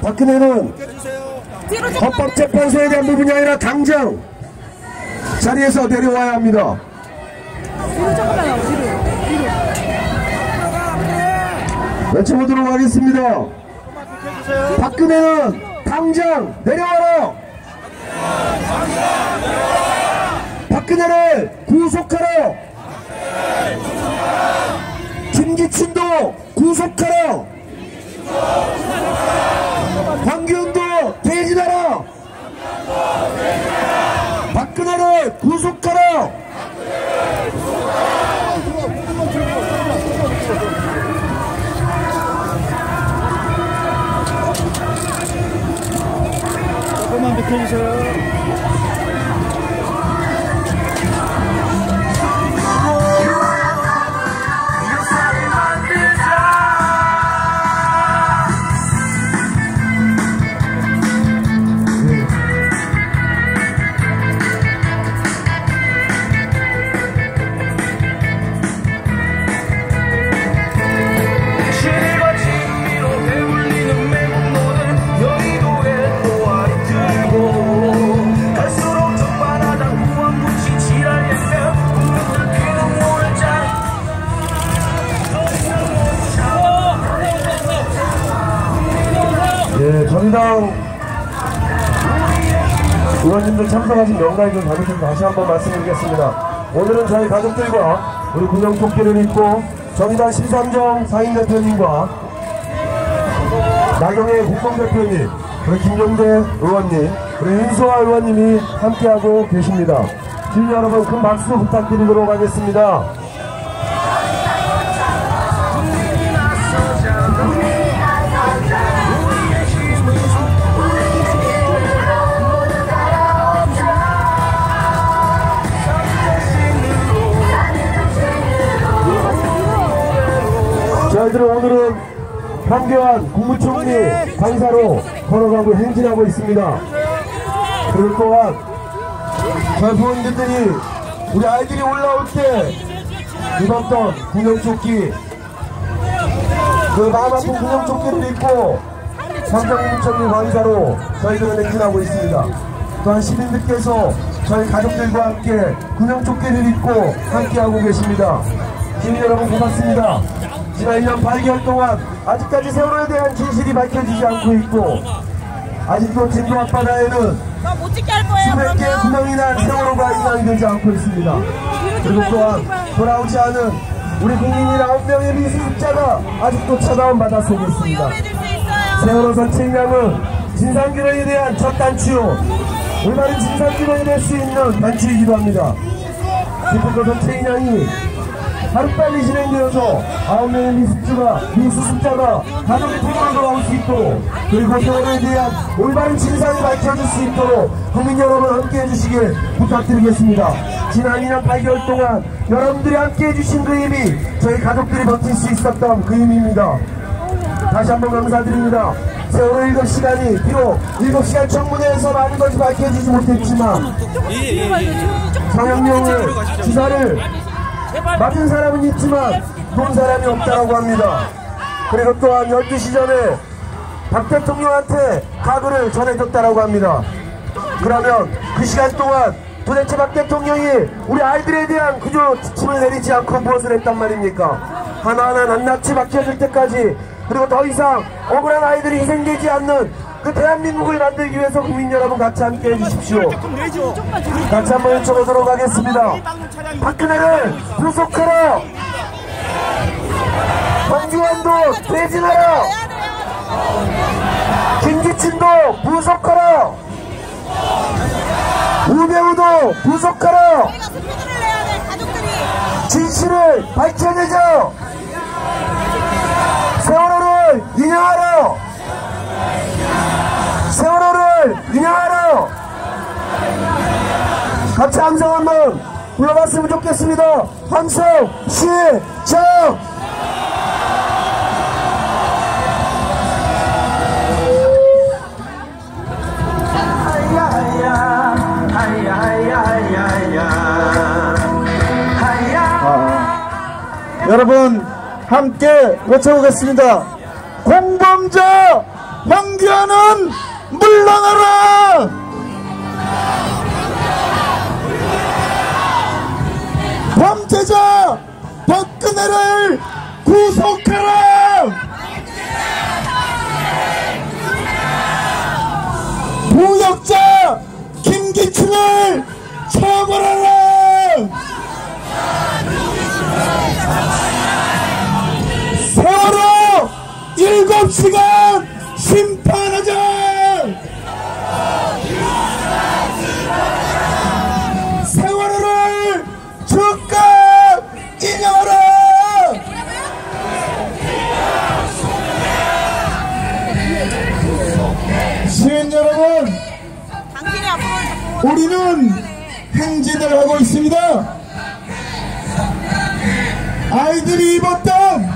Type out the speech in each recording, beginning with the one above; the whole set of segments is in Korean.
박근혜는 헌법재판소에 대한 부분이 아니라 당장 자리에서 내려와야 합니다. 외쳐보도록 하겠습니다. 박근혜는 당장 내려와라! 박근혜를 구속하라! 김기춘도 구속하라! 황교안도 퇴진하라! 박근혜를 구속하라! 조금만 비켜주세요. 정의당 의원님들 참석하신 명단이 좀 다르셔서 다시 한번 말씀드리겠습니다. 오늘은 저희 가족들과 우리 군용조끼를 입고 정의당 심삼정 상임대표님과 나경의 국방대표님, 그리고 김종대 의원님, 그리고 윤소아 의원님이 함께하고 계십니다. 주민 여러분 큰 박수 부탁드리도록 하겠습니다. 저희들은 오늘은 황교안 국무총리 관사로 걸어가고 행진하고 있습니다. 그리고 또한 저희 부모님들이 우리 아이들이 올라올 때 입었던 군용조끼, 그 마음 아픈 군용조끼를 입고 황교안 관사로 저희들은 행진하고 있습니다. 또한 시민들께서 저희 가족들과 함께 군용조끼를 입고 함께하고 계십니다. 시민 여러분 고맙습니다. 지난 1년 8개월 동안 아직까지 세월호에 대한 진실이 밝혀지지 않고 있고, 아직도 진도 앞바다에는 수백 개의 구멍이 난 세월호가 인양이 되지 않고 있습니다. 그리고 또한 돌아오지 않은 우리 국민인 9명의 미수습자가 아직도 차가운 바다 속에 있습니다. 세월호 전체 인양은 진상규명에 대한 첫 단추요, 올바른 진상규명이 될 수 있는 단추이기도 합니다. 기쁜 전체 인양이 하루빨리 진행되어서 9명의 미수습자가 가족의 통으로 돌아올 수 있도록, 그리고 세월호에 대한 올바른 진상이 밝혀질 수 있도록 국민 여러분 함께 해주시길 부탁드리겠습니다. 지난 2년 8개월 동안 여러분들이 함께 해주신 그 힘이 저희 가족들이 버틸 수 있었던 그 힘입니다. 다시 한번 감사드립니다. 세월호 7시간이 비록 7시간 청문회에서 많은 것이 밝혀지지 못했지만 성형용을 주사를 맞은 사람은 있지만 본 사람이 없다고 합니다. 그리고 또한 12시 전에 박 대통령한테 각오를 전해줬다고 합니다. 그러면 그 시간 동안 도대체 박 대통령이 우리 아이들에 대한 구조 지침을 내리지 않고 무엇을 했단 말입니까? 하나하나 낱낱이 밝혀질 때까지, 그리고 더 이상 억울한 아이들이 희생되지 않는 그 대한민국을 만들기 위해서 국민 여러분 같이 함께 해주십시오. 같이 한번 외쳐보도록 하겠습니다. 박근혜를 구속하라! 황교안도 퇴진하라! 김기춘도 구속하라! 우병우도 구속하라! 진실을 밝혀내자! 세월호를 인양하라! 세월호를 인양하라! 같이 함성 한번 불러봤으면 좋겠습니다. 함성 시작! 여러분 함께 외쳐보겠습니다. 공범자 황교안은 박근혜를 구속하라! 부역자 김기춘을 처벌하라! 세월호 7시간 심판하자! 세월호를 즉각 인용하라! 시민 여러분, 우리는 행진을 하고 있습니다. 아이들이 입었던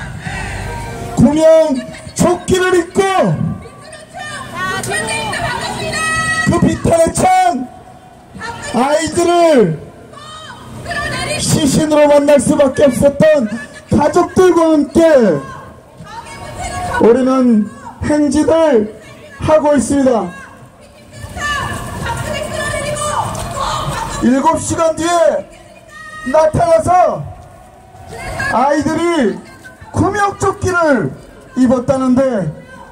구명 조끼를 입고 그 비탄에 찬 아이들을 시신으로 만날 수밖에 없었던 가족들과 함께 우리는 행진을 하고 있습니다. 7시간 뒤에 나타나서 아이들이 구명조끼를 입었다는데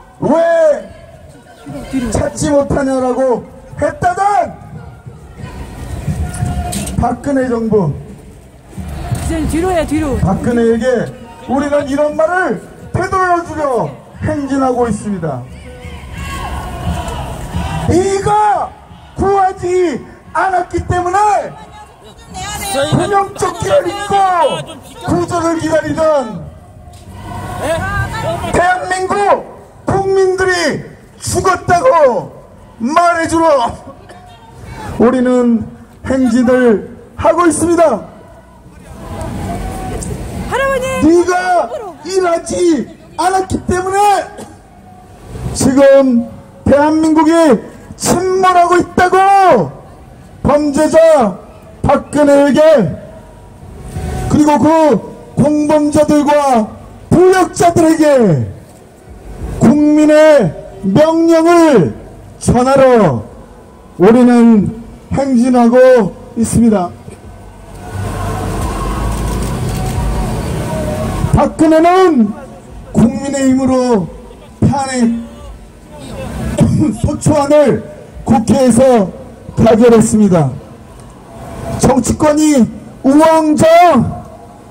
왜 찾지 못하냐라고 했다던 박근혜 정부, 뒤로 해, 뒤로. 박근혜에게 우리는 이런 말을 되돌려주려 행진하고 있습니다. 네가 구하지 않았기 때문에 구명조끼를 입고 구조를 기다리던 대한민국 국민들이 죽었다고 말해주러 우리는 행진을 하고 있습니다. 할아버지! 네가 일하지 않았기 때문에 지금 대한민국이 침몰하고 있다고 범죄자 박근혜에게 그리고 그 공범자들과 부역자들에게 국민의 명령을 전하러 우리는 행진하고 있습니다. 박근혜는 국민의힘으로 탄핵 소추안을 국회에서 가결했습니다. 정치권이 우왕좌왕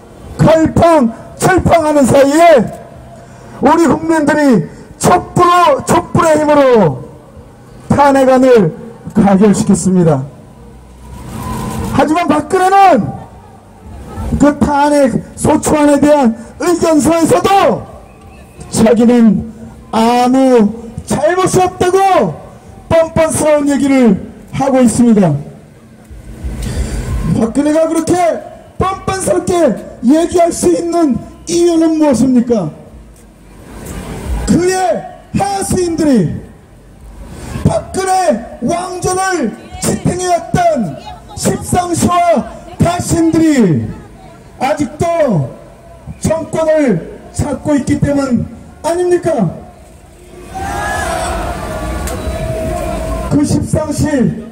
칼팡철팡하는 사이에 우리 국민들이 촛불의 힘으로 탄핵안을 가결시켰습니다. 하지만 박근혜는 그 탄핵 소추안에 대한 의견서에서도 자기는 아무 잘못이 없다고 뻔뻔스러운 얘기를 하고 있습니다. 박근혜가 그렇게 뻔뻔스럽게 얘기할 수 있는 이유는 무엇입니까? 그의 하수인들이 박근혜 왕조를 지탱해왔던 십상시와 가신들이 아직도 정권을 잡고 있기 때문 아닙니까? 그 십상시,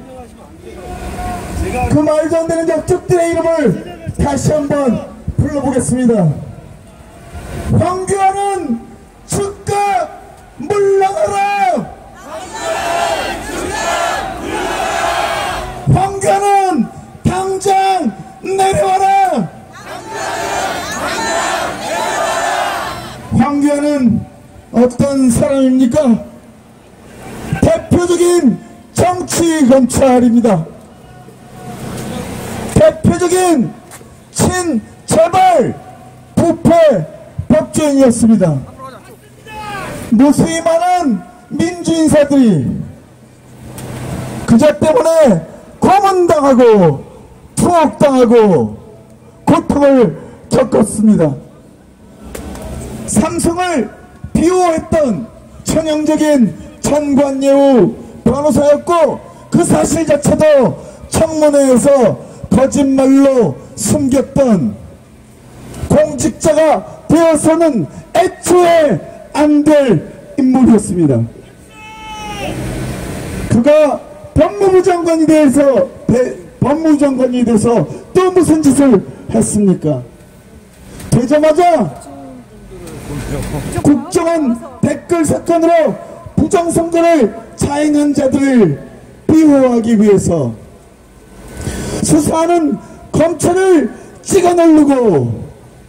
그 말도 안 되는 역적들의 이름을 다시 한번 불러보겠습니다. 황교안은 즉각 물러가라! 황교안은 당장 내려와라! 황교안은 어떤 사람입니까? 대표적인 정치검찰입니다. 대표적인 친재벌 부패 법조인이었습니다. 무수히 많은 민주인사들이 그자 때문에 고문당하고 투옥당하고 고통을 겪었습니다. 삼성을 비호했던 천형적인 전관예우 변호사였고 그 사실 자체도 청문회에서 거짓말로 숨겼던 공직자가 되어서는 애초에 안 될 인물이었습니다. 그가 법무부 장관이 돼서 또 무슨 짓을 했습니까? 되자마자 국정원 댓글 사건으로 부정선거를 자행한 자들을 비호하기 위해서 수사하는 검찰을 찍어 누르고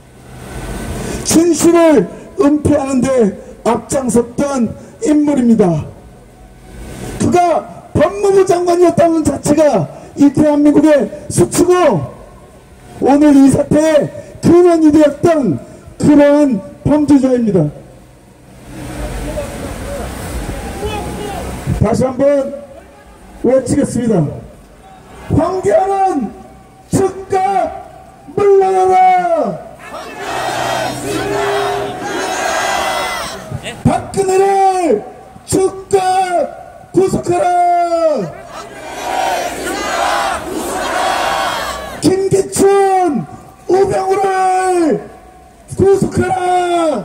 진실을 은폐하는 데 앞장섰던 인물입니다. 그가 법무부 장관이었다는 자체가 이 대한민국의 수치고 오늘 이 사태의 근원이 되었던 그러한 범죄자입니다. 다시 한번 외치겠습니다. 황교안은 즉각 물러나라! 박근혜를 즉각 구속하라! 김기춘, 우병우를 구속하라!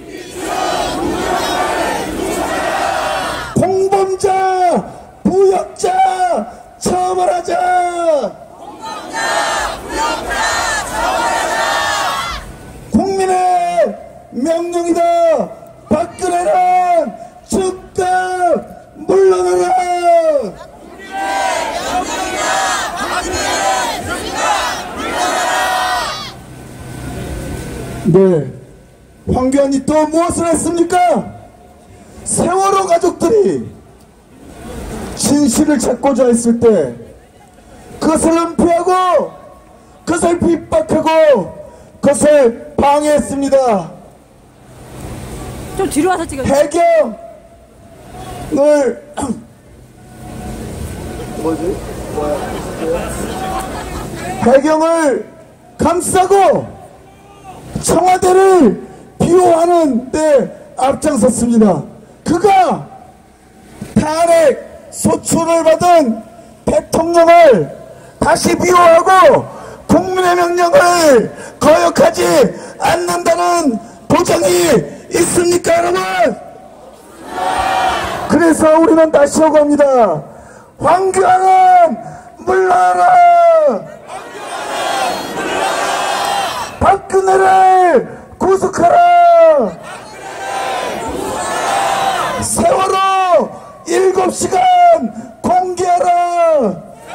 공범자, 부역자 처벌하자! 국민의 명령이다! 박근혜는 즉각 물러나라! 네, 황교안이 또 무엇을 했습니까? 세월호 가족들이 진실을 찾고자 했을 때 그것을 은폐하고 그것을 핍박하고 그것을 방해했습니다. 좀 뒤로 와서 찍어요. 배경을 감싸고 청와대를 비호하는 데 앞장섰습니다. 그가 탄핵 소추를 받은 대통령을 다시 비호하고 국민의 명령을 거역하지 않는다는 보장이 있습니까, 여러분? 그래서 우리는 다시 요구합니다. 황교안은 물러나라! 박근혜를 구속하라! 세월호 7시간 공개하라!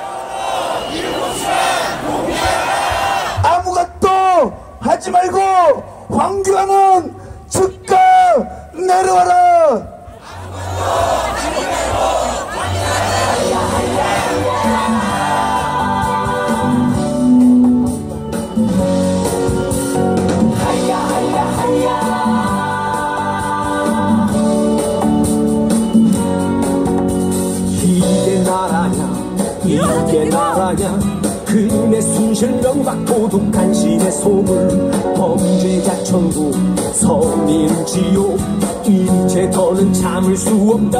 아무것도 하지 말고 황교안은 즉각 내려와라! 이게 나라냐 그네 순실명박 도둑 간신의 소물 범죄자 천국 성인 지옥 이제 더는 참을 수 없다.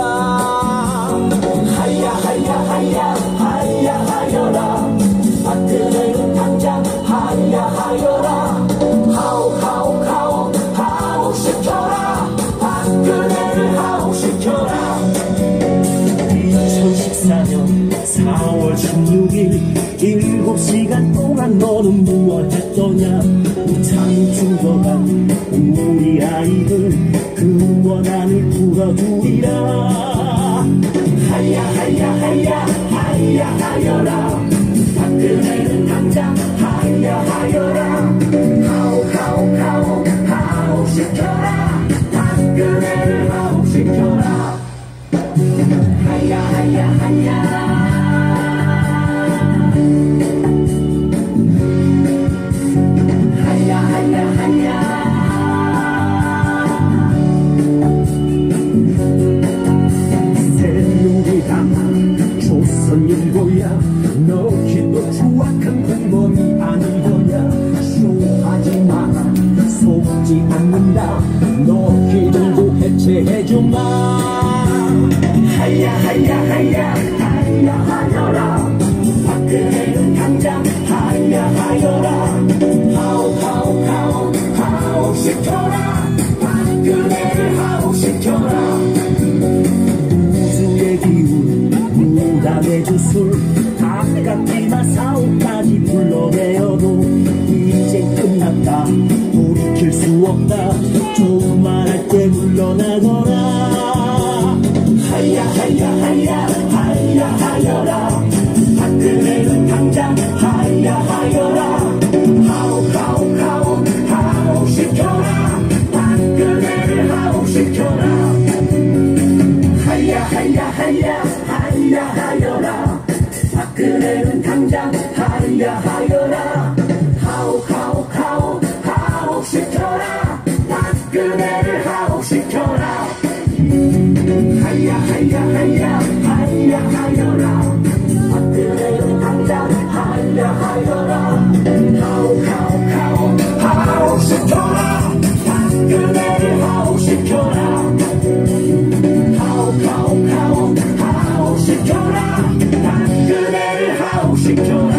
하야 하야 하야 하야 하여라 박근혜는 당장 하야 하여라 하오 하오 하오 하오 시켜라 박근혜를 하오 시켜라. 2014년 4월 16일 7시간 동안 너는 무엇했더냐. 우창이 죽어간 우리 아이들 그 원한을 풀어주리라. 하야 하야 하야 하야 하여라 박근혜는 당장 하야 하여라 하오 하오 하오 하오 시켜라 박근혜를 하오 시켜라. 하야 하야 하야 너 기도 추악한 공범이 아니더냐. 쇼하지 마라 속지 않는다. 너 기둥도 해체해주마. 하야 하야 하야 하야 하여라 박근혜는 당장 하야 하여라 하오 하오 하오 하오 시켜라 박근혜를 하오 시켜라. 우주의 기운 무당의 주술 아깝지만 사오까지 불러내어도 이제 끝났다. 우리 떠나거라 하야 하야 하야 하야 하여라 박근혜는 당장 하야 하여라 하오 하오 하오 하오 시켜라 박근혜를 하오 시켜라 하야 하야 하야 하야 하여라 박근혜는 당장 하야 하여라 하오 하오 하오 하오 시켜라 박근혜를 하오 시켜라 하야 하야 하야 하야 하여라 박근혜는 당장 하야 하여라 하오 하오 하오 하오 시켜라 박근혜를 하오 시켜라 하오 하오 하오 하오 시켜라 박근혜를 하오 시켜라.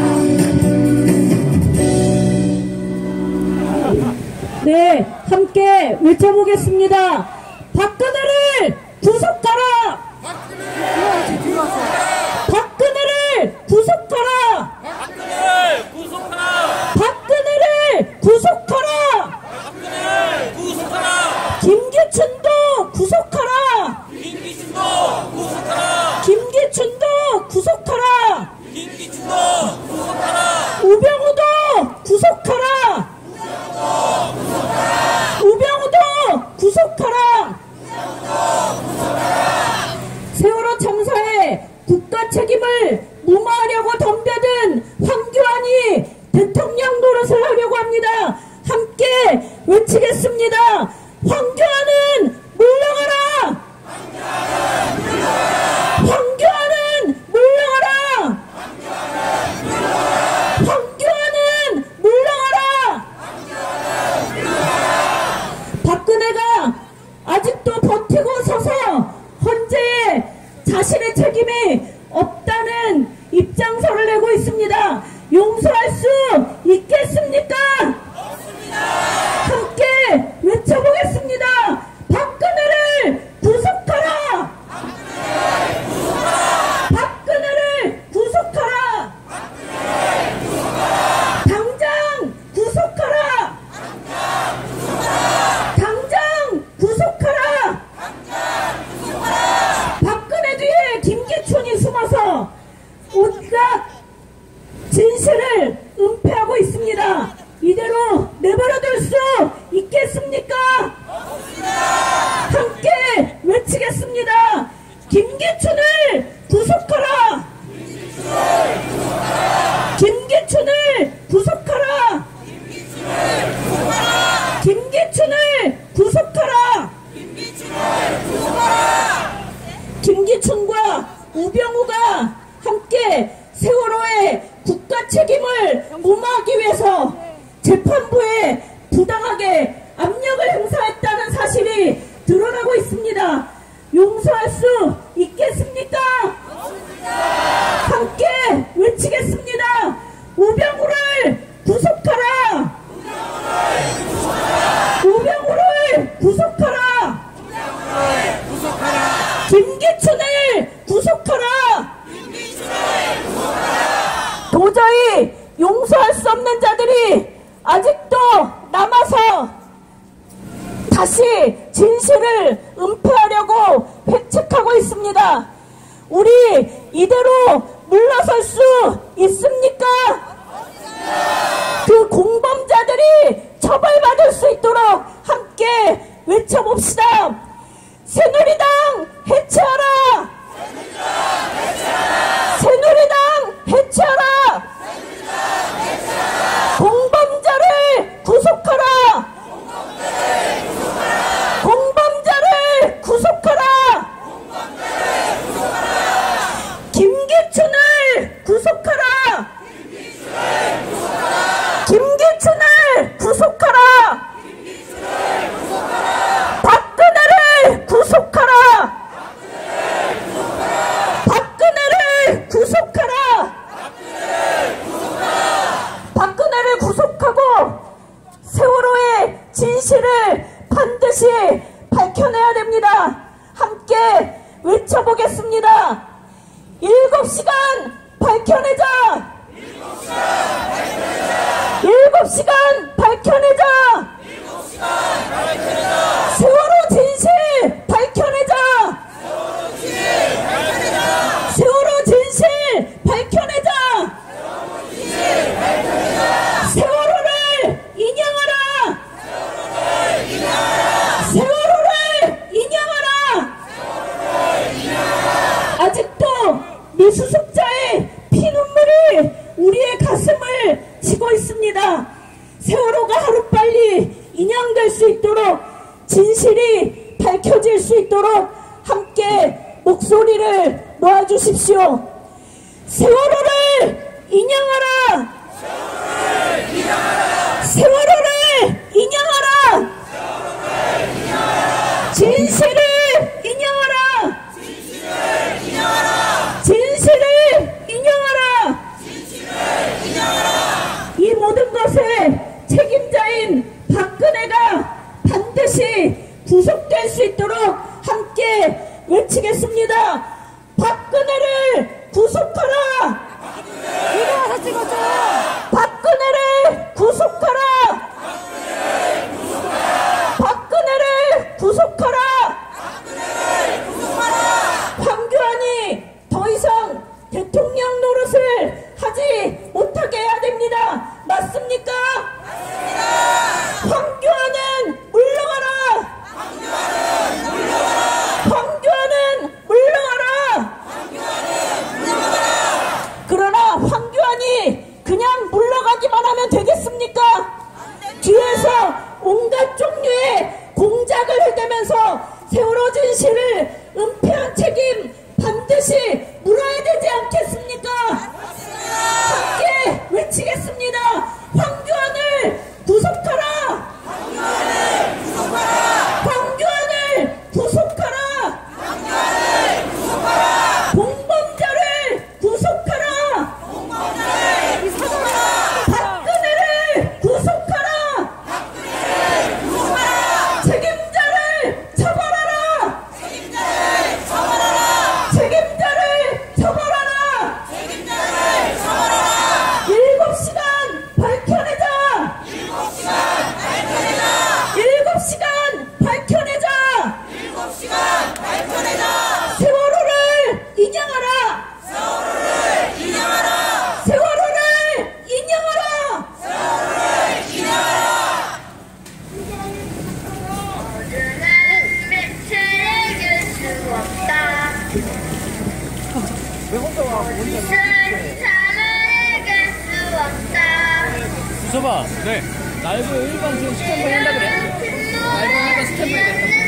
네, 함께 외쳐보겠습니다. 박근혜를 구속하라! 박근혜를 구속하라! 박근혜를 구속하라! 김기춘도 구속하라! 김기춘도 구속하라! 우병우도 구속하라! 우병우도 구속하라! 세월호 참사의 국가 책임을 무마하려고 덤벼든 황교안이 대통령 노릇을 하려고 합니다. 함께 외치겠습니다. 황교안은 물러가라! 황교안은 물러가라! 황교안은 물러가라! 박근혜가 아직도 버티고 서서 헌재에 자신의 책임이 없다는 입장서를 내고 있습니다. 용서할 수 있겠습니까? 함께 외쳐보겠습니다. 박근혜를 구속하라! 박근혜를 구속하라! 당장 구속하라! 당장 구속하라! 박근혜 뒤에 김기춘이 숨어서 온갖 진실을 은폐하고 있습니다. 이대로 내버려둘 수 있겠습니까? 함께 외치겠습니다. 김기춘을 구속하라! 김기춘을 구속하라! 김기춘을 구속하라! 김기춘과 우병우가 함께 세월호의 국가 책임을 무마하기 위해서 재판부에 부당하게 압력을 행사했다는 사실이 드러나고 있습니다. 용서할 수 있겠습니까? 함께 외치겠습니다. 우병우를 구속하라! 우병우를 구속하라! 김기춘을 구속하라! 도저히 용서할 수 없는 자들이 아직도 남아서 다시 진실을 은폐하려고 회책하고 있습니다. 우리 이대로 물러설 수 있습니까? 그 공범자들이 처벌받을 수 있도록 함께 외쳐봅시다. 새누리당 해체하라! 새누리당 해체하라! 공범자를 구속하라! 공범자를 구속하라! 김기춘을 구속하라! 김기춘을 구속하라! 박근혜를 구속하라! 박근혜를 구속하라! 박근혜를 구속하고 세월호의 진실을 반드시 밝혀내야 됩니다. 함께 외쳐보겠습니다. 7시간 밝혀내자! 7시간 밝혀내자! 세월호 진실 미수습자의 피눈물이 우리의 가슴을 치고 있습니다. 세월호가 하루빨리 인양될 수 있도록, 진실이 밝혀질 수 있도록 함께 목소리를 모아주십시오. 세월호를 인양하라! 세월호를 인양하라! 진실을 인양하라! 진실을 인양하라! 이 모든 것의 책임자인 박근혜가 반드시 구속될 수 있도록 함께 외치겠습니다. 박근혜를 구속하라! 일어나서 찍어줘! 박근혜를 구속하라! 박근혜를 구속하라! 황교안이 더 이상 대통령 노릇을 하지 못하게 해야 됩니다. 맞습니까? 황교안은 물러가라! 황교안은 물러가라! 그러나 황교안이 그냥 물러가기만 하면 되겠습니까? 뒤에서 온갖 종류의 공작을 해대면서 세월호 진실을 은폐한 책임 반드시 물어야 되지 않겠습니까? 함께 외치겠습니다. 황교안을 구속하라! 황교안을 구속하라! 공범자를 구속하라! 박근혜를 구속하라! 책임자를 처벌하라! 책임자를 처벌하라! 7시간 밝혀내자! 7시간 밝혀내자! 세월호를 인양하라! 세월호를 인양하라! 모두는 매체를 이길 수 없다. 모두는 잠을 이길 수 없다. 주셔봐. 네. 라이브 일반 지금 스탠바이 한다 그래. 라이브 일반 스탠바이 된다.